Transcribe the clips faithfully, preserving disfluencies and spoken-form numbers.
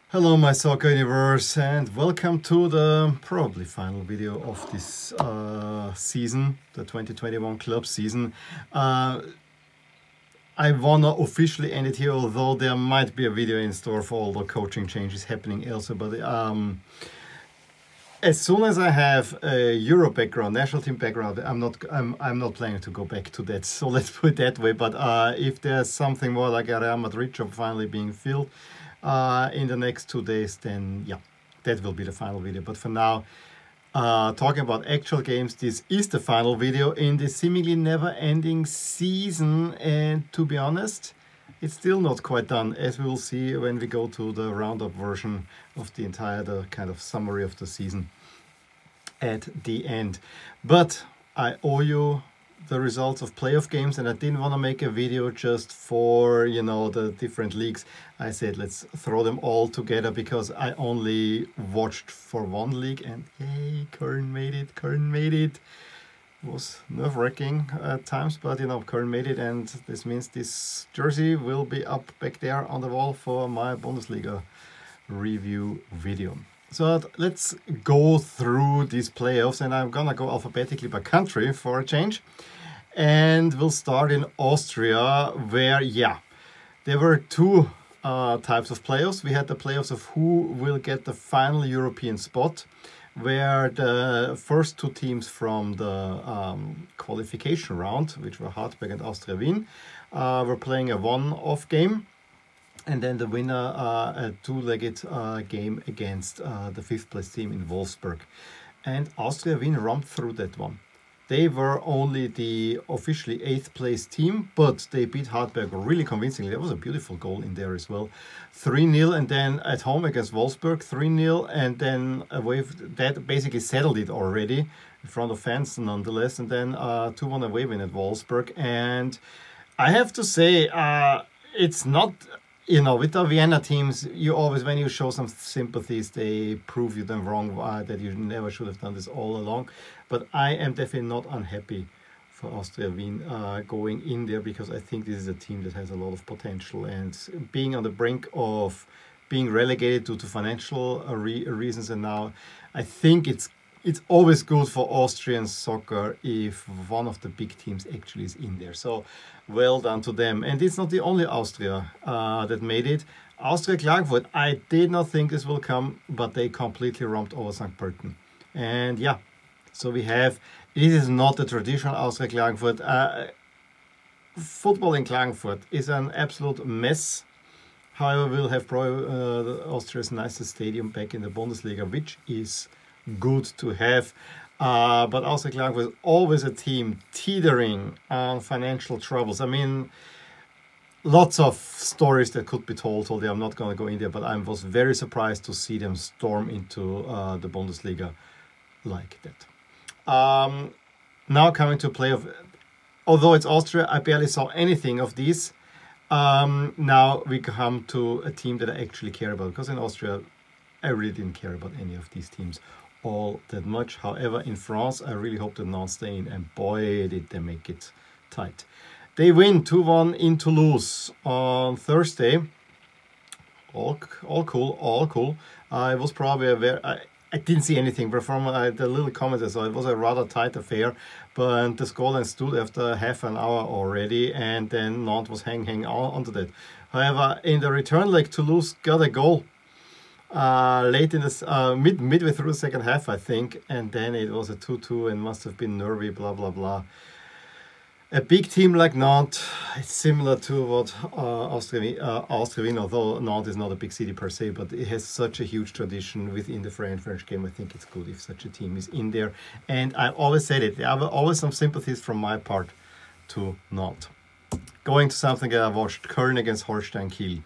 Hello my soccer universe, and welcome to the probably final video of this uh, season, the twenty twenty-one club season. Uh, I wanna officially end it here, although there might be a video in store for all the coaching changes happening elsewhere. But um, as soon as I have a Euro background, national team background, I'm not I'm I'm not planning to go back to that. So let's put it that way. But uh, if there's something more like a Real Madrid job finally being filled Uh, in the next two days, then yeah, that will be the final video. But for now, uh, talking about actual games, this is the final video in this seemingly never-ending season. And to be honest, it's still not quite done, as we will see when we go to the roundup version of the entire the kind of summary of the season at the end. But I owe you the results of playoff games, and I didn't want to make a video just for, you know, the different leagues. I said let's throw them all together because I only watched for one league, and hey, Köln made it, Köln made it. It was nerve-wracking at times, but you know, Köln made it, and this means this jersey will be up back there on the wall for my Bundesliga review video. So let's go through these playoffs, and I'm gonna go alphabetically by country for a change. And we'll start in Austria, where, yeah, there were two uh, types of playoffs. We had the playoffs of who will get the final European spot, where the first two teams from the um, qualification round, which were Hartberg and Austria Wien, uh, were playing a one-off game. And then the winner, uh, a two-legged uh, game against uh, the fifth place team in Wolfsburg. And Austria Wien romped through that one. They were only the officially eighth place team, but they beat Hartberg really convincingly. There was a beautiful goal in there as well. three nil, and then at home against Wolfsburg, three nil, and then away, that basically settled it already in front of fans nonetheless. And then uh, two one away win at Wolfsburg. And I have to say, uh, it's not... You know, with the Vienna teams, you always, when you show some sympathies, they prove you them wrong, uh, that you never should have done this all along. But I am definitely not unhappy for Austria Wien uh, going in there, because I think this is a team that has a lot of potential. And being on the brink of being relegated due to financial uh, re reasons, and now I think it's It's always good for Austrian soccer if one of the big teams actually is in there. So well done to them. And it's not the only Austria uh, that made it. Austria Klagenfurt, I did not think this will come, but they completely romped over Saint Pölten. And yeah, so we have, it is not the traditional Austria Klagenfurt. Uh, football in Klagenfurt is an absolute mess. However, we'll have probably uh, Austria's nicest stadium back in the Bundesliga, which is good to have, uh, but Austria Klagenfurt was always a team teetering on financial troubles. I mean, lots of stories that could be told, so I'm not going to go in there, but I was very surprised to see them storm into uh, the Bundesliga like that. Um, now coming to playoff, although it's Austria, I barely saw anything of these. Um, now we come to a team that I actually care about, because in Austria, I really didn't care about any of these teams all that much. However, in France, I really hope that Nantes stay in, and boy, did they make it tight. They win two one in Toulouse on Thursday. All, all cool, all cool. Uh, it was probably a very... I, I didn't see anything, but from uh, the little comments I saw, it was a rather tight affair. But the scoreline stood after half an hour already, and then Nantes was hang, hang on onto that. However, in the return leg, Toulouse got a goal Uh, late in this, uh, mid midway through the second half, I think, and then it was a two two and must have been nervy, blah blah blah. A big team like Nantes, it's similar to what uh, Austria, uh, Austria Wien, although Nantes is not a big city per se, but it has such a huge tradition within the French French game. I think it's good if such a team is in there, and I always said it. There are always some sympathies from my part to Nantes. Going to something that I watched, Köln against Holstein Kiel.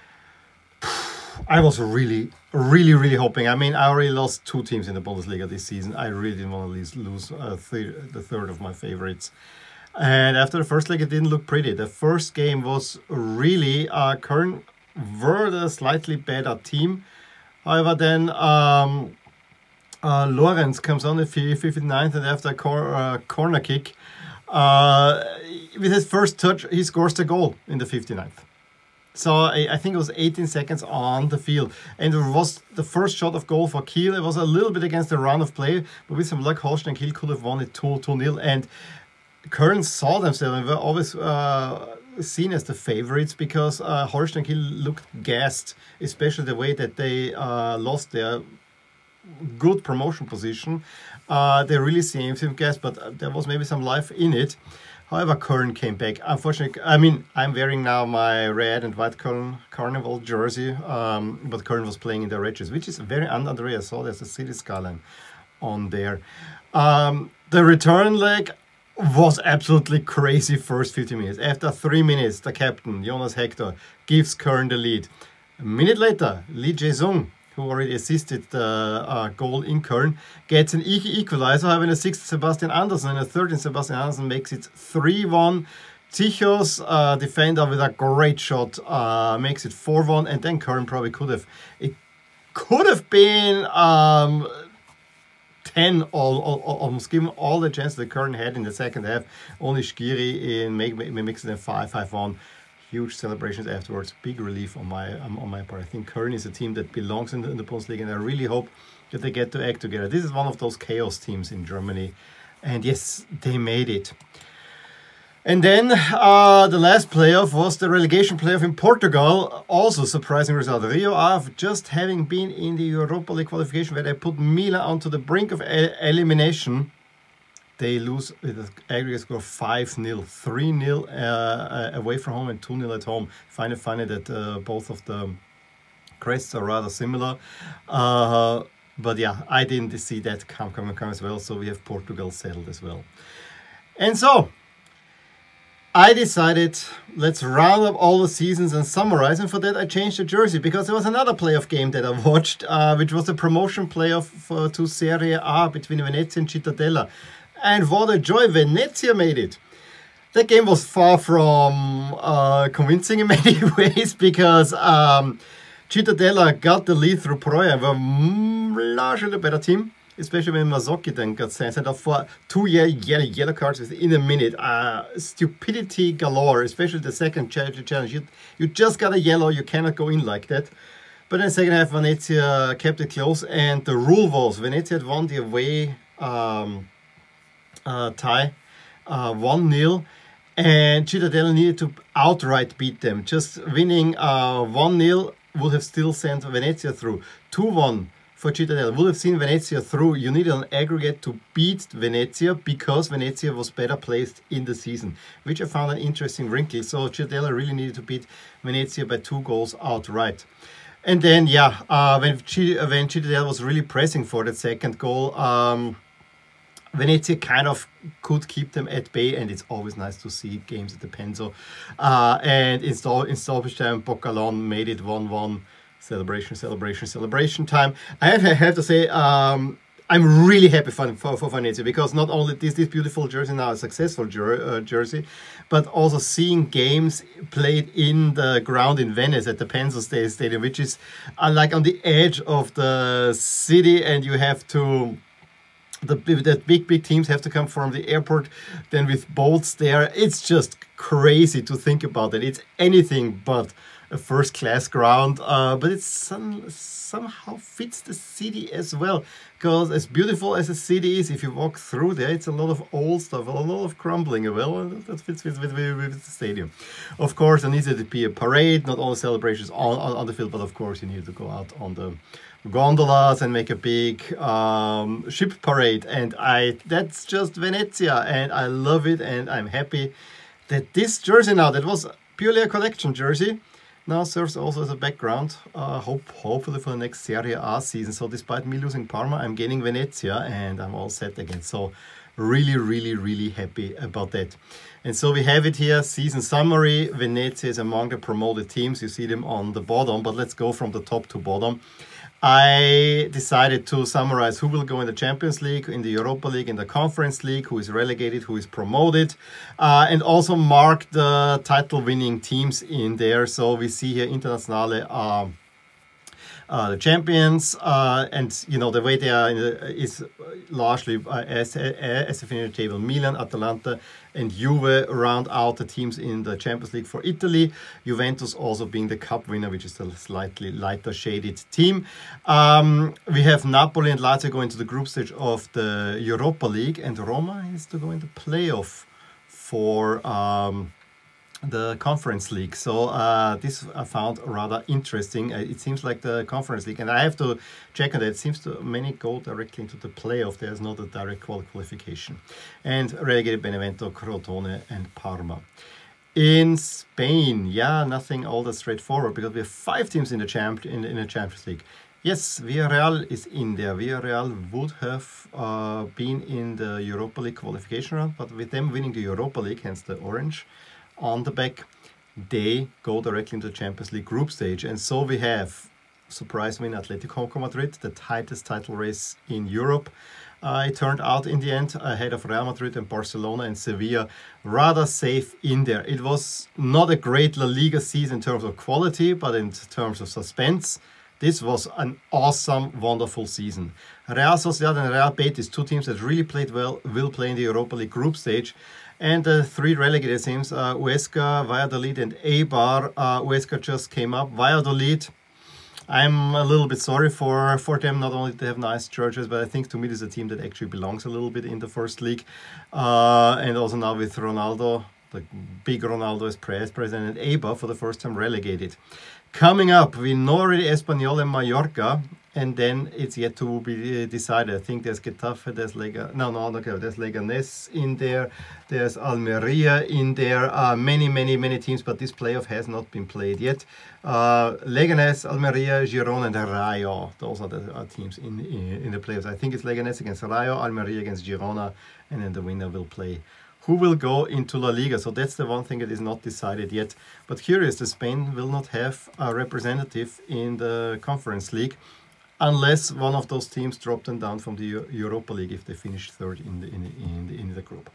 I was really, really, really hoping. I mean, I already lost two teams in the Bundesliga this season. I really didn't want to lose, lose uh, th the third of my favorites. And after the first leg, it didn't look pretty. The first game was really, uh, Köln were the slightly better team. However, then um, uh, Lorenz comes on the fifty-ninth, and after a cor uh, corner kick, uh, with his first touch, he scores the goal in the fifty-ninth. So I, I think it was eighteen seconds on the field. And it was the first shot of goal for Kiel. It was a little bit against the run of play, but with some luck, Holstein Kiel could have won it two nil. And Köln saw themselves and were always uh, seen as the favorites because uh, Holstein Kiel looked gassed, especially the way that they uh, lost their good promotion position. Uh, they really seemed him gas, but there was maybe some life in it. However, Köln came back. Unfortunately, I mean, I'm wearing now my red and white Köln Carnival jersey, um, but Köln was playing in the red jersey, which is very under. I saw there's a city skyline on there. Um, the return leg was absolutely crazy first fifty minutes. After three minutes, the captain, Jonas Hector, gives Köln the lead. A minute later, Lee Jae-sung, who already assisted the uh, goal in Köln, gets an e equalizer. Having a sixth, Sebastian Andersen, and a thirteenth, Sebastian Andersen makes it three one. Tichos, uh, defender with a great shot, uh, makes it four one, and then Köln probably could have, it could have been um, ten, all, all, almost given all the chances that Köln had in the second half. Only Skiri in make, make, makes it a five five one. Huge celebrations afterwards, big relief on my um, on my part. I think Köln is a team that belongs in the, in the Bundesliga, and I really hope that they get to act together. This is one of those chaos teams in Germany, and yes, they made it. And then uh, the last playoff was the relegation playoff in Portugal. Also surprising result. Rio Ave just having been in the Europa League qualification where they put Milan onto the brink of elimination. They lose with an aggregate score of five nil, three nil uh, away from home and two nil at home. Find it funny that uh, both of the crests are rather similar. Uh, but yeah, I didn't see that come, come, come as well. So we have Portugal settled as well. And so I decided, let's round up all the seasons and summarize. And for that, I changed the jersey because there was another playoff game that I watched, uh, which was the promotion playoff for, to Serie A between Venezia and Cittadella. And what a joy, Venezia made it. That game was far from uh, convincing in many ways because um, Cittadella got the lead through Proia, were largely the better team, especially when Mazzocchi then got sent off for two yellow, yellow cards within a minute. Uh, stupidity galore, especially the second challenge. You, you just got a yellow, you cannot go in like that. But in the second half, Venezia kept it close, and the rule was Venezia had won the away Um, Uh, tie uh, one nil, and Cittadella needed to outright beat them. Just winning uh, one nil would have still sent Venezia through. two one for Cittadella would have seen Venezia through. You needed an aggregate to beat Venezia because Venezia was better placed in the season, which I found an interesting wrinkle. So Cittadella really needed to beat Venezia by two goals outright. And then, yeah, uh, when, Ch when Cittadella was really pressing for that second goal, um, Venezia kind of could keep them at bay, and it's always nice to see games at the Penzo. Uh, and in, in stoppage time, Bocalon made it one one. Celebration, celebration, celebration time. I have, I have to say, um, I'm really happy for, for, for Venezia because not only is this beautiful jersey now a successful jer uh, jersey, but also seeing games played in the ground in Venice at the Penzo Stadium, which is uh, like on the edge of the city, and you have to... The, that big, big teams have to come from the airport, then with boats there. It's just crazy to think about it. It's anything but a first-class ground, uh, but it some, somehow fits the city as well. Because as beautiful as the city is, if you walk through there, it's a lot of old stuff, a lot of crumbling. Well, that fits with, with, with, with the stadium. Of course, there needs to be a parade, not all celebrations on, on, on the field, but of course you need to go out on the gondolas and make a big um, ship parade, and I that's just Venezia, and I love it, and I'm happy that this jersey now, that was purely a collection jersey, now serves also as a background, uh, hope hopefully for the next Serie A season. So despite me losing Parma, I'm gaining Venezia, and I'm all set again. So really, really, really happy about that. And so we have it here, season summary. Venezia is among the promoted teams. You see them on the bottom, but let's go from the top to bottom. I decided to summarize who will go in the Champions League, in the Europa League, in the Conference League, who is relegated, who is promoted, uh, and also mark the title-winning teams in there. So we see here Internazionale uh, uh, the champions, uh, and you know the way they are in the, is largely uh, as as a finished table. Milan, Atalanta, and Juve round out the teams in the Champions League for Italy. Juventus also being the cup winner, which is a slightly lighter shaded team. Um, we have Napoli and Lazio going to the group stage of the Europa League, and Roma is to go into playoff for um, the Conference League. So uh, this I found rather interesting. Uh, it seems like the Conference League, and I have to check on that. It seems to many go directly into the playoff. There's not a direct qualification. And relegated Benevento, Crotone, and Parma. In Spain, yeah, nothing all that straightforward because we have five teams in the champ in, in the Champions League. Yes, Villarreal is in there. Villarreal would have uh, been in the Europa League qualification round, but with them winning the Europa League, hence the orange on the back, they go directly into the Champions League group stage. And so we have, surprise win, Atletico Madrid, the tightest title race in Europe. Uh, it turned out in the end ahead of Real Madrid and Barcelona and Sevilla, rather safe in there. It was not a great La Liga season in terms of quality, but in terms of suspense, this was an awesome, wonderful season. Real Sociedad and Real Betis, two teams that really played well, will play in the Europa League group stage. And the three relegated teams, uh, Huesca, Valladolid and Eibar. Uh, Huesca just came up. Valladolid, I'm a little bit sorry for, for them. Not only do they have nice churches, but I think to me this is a team that actually belongs a little bit in the first league. Uh, and also now with Ronaldo, the big Ronaldo as president, and Eibar for the first time relegated. Coming up, we know already Espanyol and Mallorca, and then it's yet to be decided. I think there's Getafe, there's Lega, no, no, no, okay, there's Leganés in there, there's Almeria in there, uh, many, many, many teams, but this playoff has not been played yet. Uh, Leganés, Almeria, Girona, and Rayo, those are the uh, teams in, in in the playoffs. I think it's Leganés against Rayo, Almeria against Girona, and then the winner will play. Who will go into La Liga? So that's the one thing that is not decided yet. But curious, the Spain will not have a representative in the Conference League unless one of those teams drop them down from the Europa League if they finish third in the, in the, in the, in the group.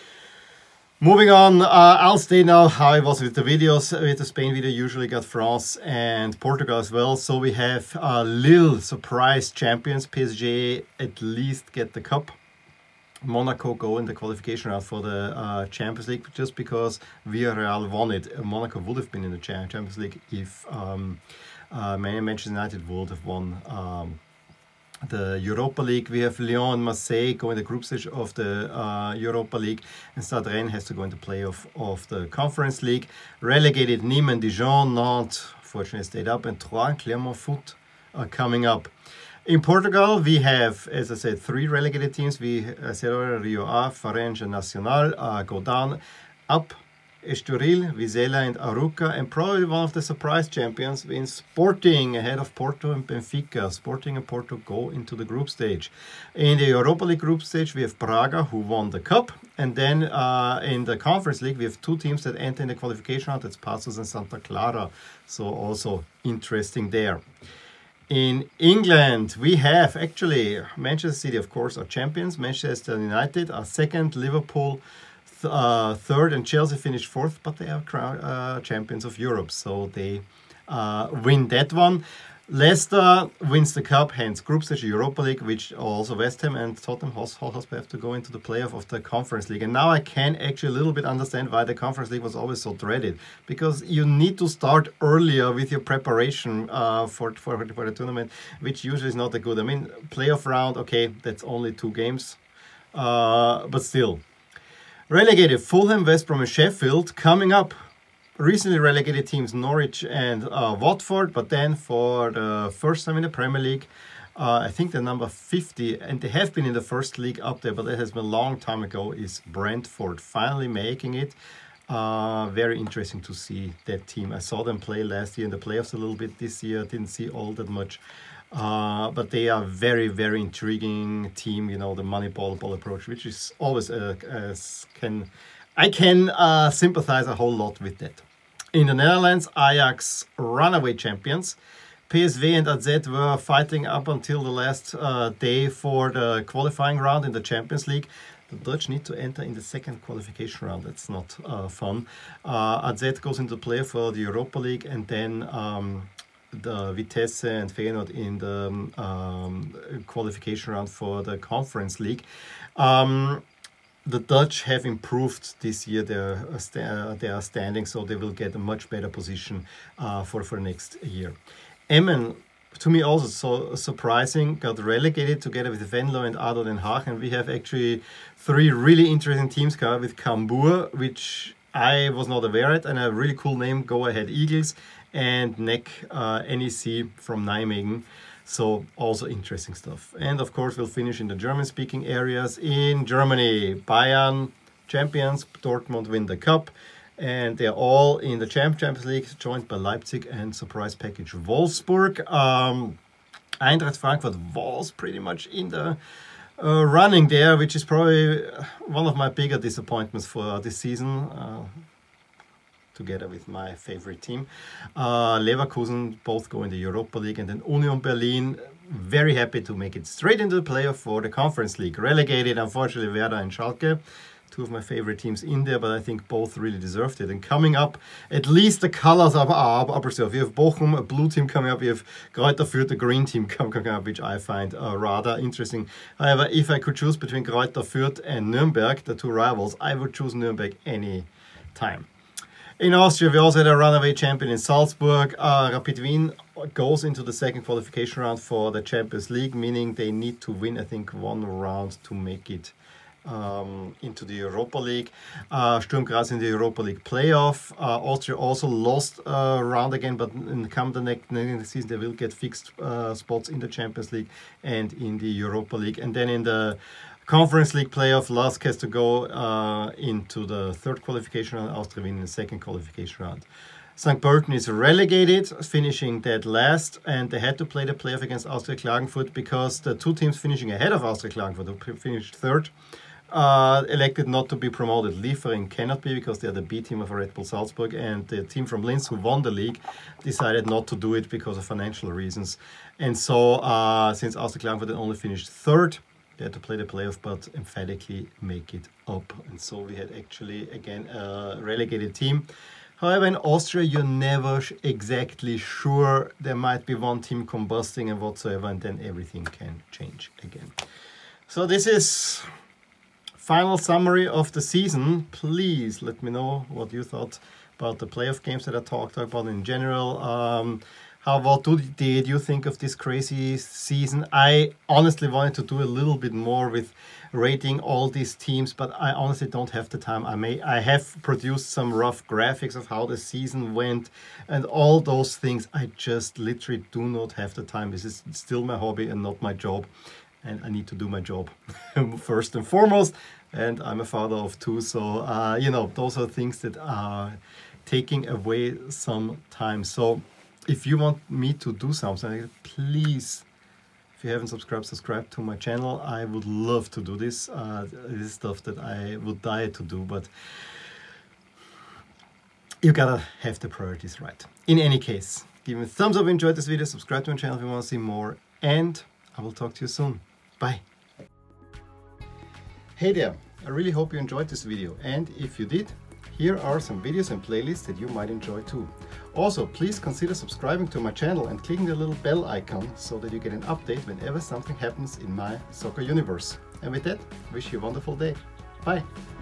Moving on, uh, I'll stay now how I was with the videos. With the Spain video, usually got France and Portugal as well. So we have uh, Lille, surprise champions. P S G at least get the cup. Monaco go in the qualification round for the uh, Champions League just because Villarreal won it. Monaco would have been in the Champions League if um, uh, Manchester United would have won um, the Europa League. We have Lyon and Marseille go in the group stage of the uh, Europa League, and Stade Rennes has to go into playoff of the Conference League. Relegated Nîmes and Dijon, Nantes fortunately stayed up, and Troyes, Clermont Foot are coming up. In Portugal, we have, as I said, three relegated teams. We, I said already, Rio A, Farense and Nacional uh, go down. Up, Estoril, Vizela and Arouca. And probably one of the surprise champions in Sporting, ahead of Porto and Benfica. Sporting and Porto go into the group stage. In the Europa League group stage, we have Braga, who won the cup. And then uh, in the Conference League, we have two teams that enter in the qualification round. That's Passos and Santa Clara. So also interesting there. In England, we have actually Manchester City, of course, are champions. Manchester United are second. Liverpool th uh, third, and Chelsea finished fourth, but they are uh, champions of Europe, so they uh, win that one. Leicester wins the cup, hence group stage Europa League, which also West Ham and Tottenham Hotspur have to go into the playoff of the Conference League. And now I can actually a little bit understand why the Conference League was always so dreaded, because you need to start earlier with your preparation uh, for, for, for the tournament, which usually is not that good. I mean, playoff round, okay, that's only two games, uh, but still. Relegated, Fulham, West Brom and Sheffield coming up. Recently relegated teams Norwich and uh, Watford, but then for the first time in the Premier League, uh, I think the number fifty, and they have been in the first league up there, but that has been a long time ago, is Brentford finally making it. Uh, very interesting to see that team. I saw them play last year in the playoffs a little bit this year, didn't see all that much. Uh, but they are very, very intriguing team, you know, the money ball, ball approach, which is always, uh, uh, can, I can uh, sympathize a whole lot with that. In the Netherlands, Ajax runaway champions. P S V and A Z were fighting up until the last uh, day for the qualifying round in the Champions League. The Dutch need to enter in the second qualification round. That's not uh, fun. Uh, A Z goes into play for the Europa League, and then um, the Vitesse and Feyenoord in the um, qualification round for the Conference League. Um, the Dutch have improved this year their, uh, their standing, so they will get a much better position uh, for, for next year. Emmen, to me also so surprising, got relegated together with Venlo and A D O Den Haag, and we have actually three really interesting teams coming with Cambuur, which I was not aware of, and a really cool name, Go Ahead Eagles, and N E C, uh, N E C from Nijmegen. So also interesting stuff. And of course we'll finish in the German-speaking areas. In Germany, Bayern champions, Dortmund win the cup, and they're all in the Champions League, joined by Leipzig and surprise package Wolfsburg. Um, Eintracht Frankfurt was pretty much in the uh, running there, which is probably one of my bigger disappointments for this season, uh, together with my favorite team. Uh, Leverkusen both go in the Europa League, and then Union Berlin, very happy to make it straight into the playoff for the Conference League. Relegated, unfortunately, Werder and Schalke. Two of my favorite teams in there, but I think both really deserved it. And coming up, at least the colors are up, up reserved. You have Bochum, a blue team coming up. You have Greuther Fürth, a green team coming up, which I find uh, rather interesting. However, if I could choose between Greuther Fürth and Nürnberg, the two rivals, I would choose Nürnberg any time. In Austria, we also had a runaway champion in Salzburg. Uh, Rapid Wien goes into the second qualification round for the Champions League, meaning they need to win, I think, one round to make it Um, into the Europa League. Uh, Sturm Graz in the Europa League playoff. Uh, Austria also lost a uh, round again, but in come the next, next season they will get fixed uh, spots in the Champions League and in the Europa League. And then in the Conference League playoff, Lask has to go uh, into the third qualification round, Austria win in the second qualification round. Sankt Pölten is relegated, finishing dead last, and they had to play the playoff against Austria Klagenfurt because the two teams finishing ahead of Austria Klagenfurt, who finished third, Uh, elected not to be promoted. Liefering cannot be because they're the B team of Red Bull Salzburg, and the team from Linz, who won the league, decided not to do it because of financial reasons. And so, uh, since Austria Klagenfurt only finished third, they had to play the playoff, but emphatically make it up. And so we had actually, again, a relegated team. However, in Austria, you're never exactly sure. There might be one team combusting and whatsoever, and then everything can change again. So this is final summary of the season. Please let me know what you thought about the playoff games that I talked about in general. Um, how what did you think of this crazy season? I honestly wanted to do a little bit more with rating all these teams, but I honestly don't have the time. I may I have produced some rough graphics of how the season went and all those things. I just literally do not have the time. This is still my hobby and not my job, and I need to do my job first and foremost. And I'm a father of two, so uh, you know, those are things that are taking away some time. So if you want me to do something, please, if you haven't subscribed, subscribe to my channel. I would love to do this. Uh, this is stuff that I would die to do, but you gotta have the priorities right. In any case, give me a thumbs up if you enjoyed this video, subscribe to my channel if you want to see more, and I will talk to you soon. Bye. Hey there, I really hope you enjoyed this video, and if you did, here are some videos and playlists that you might enjoy too. Also, please consider subscribing to my channel and clicking the little bell icon so that you get an update whenever something happens in my soccer universe. And with that, I wish you a wonderful day. Bye!